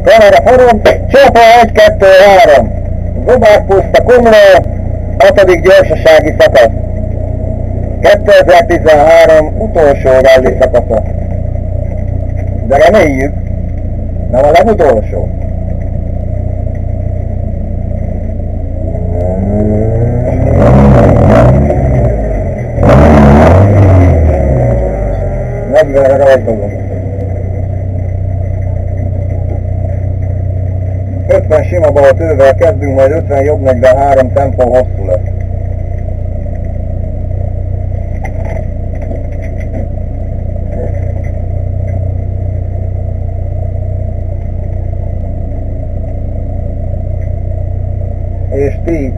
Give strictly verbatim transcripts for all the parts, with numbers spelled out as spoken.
Kamera forog, csapa egy kettő három. Zubák puszta Komló, hatodik gyorsasági szakasz. kétezer-tizenhárom utolsó rally szakasza. De reméljük, nem a legutolsó. negyvenre rajtolunk. ötven sima bal tővel kezdünk, majd ötven jobb, negyvenhárom tempó hosszú lesz. És tíz.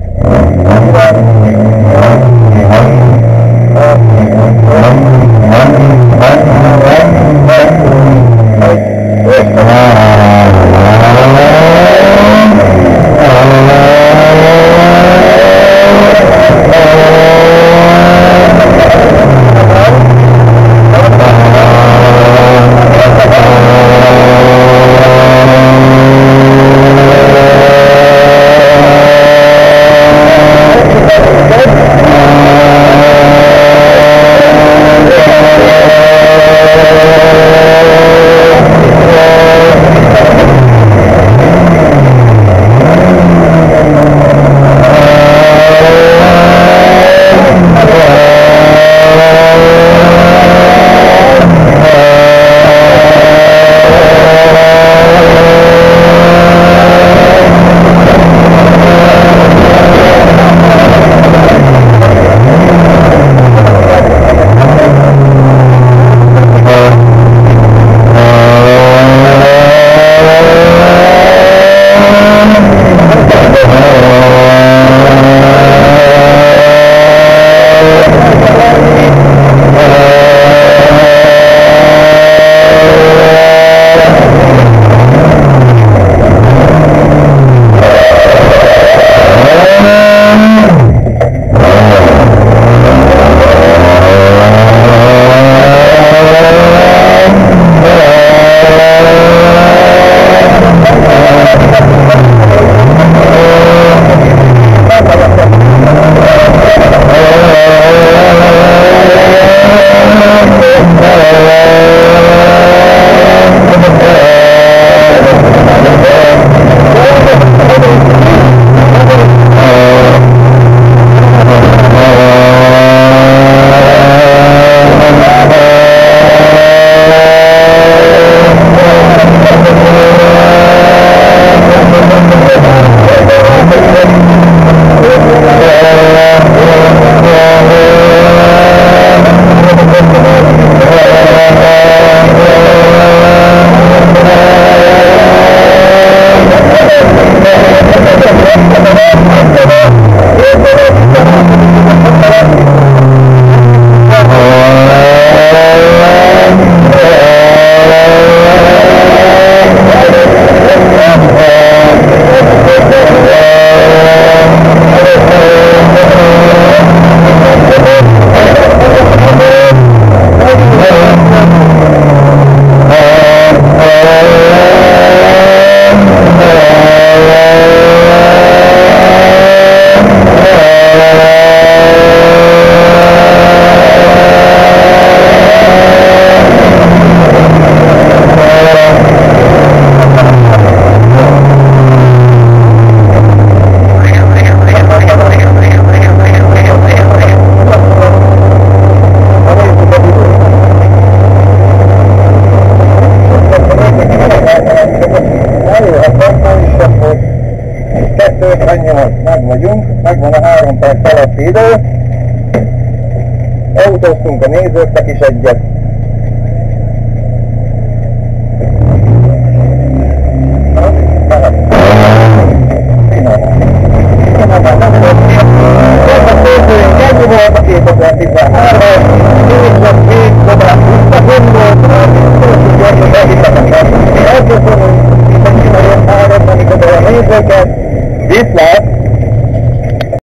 meg vagyunk, megvan a három perc alatti idő. Autóztunk a nézőknek is egyet. Ennyi volt a kétezer-tizenhárom.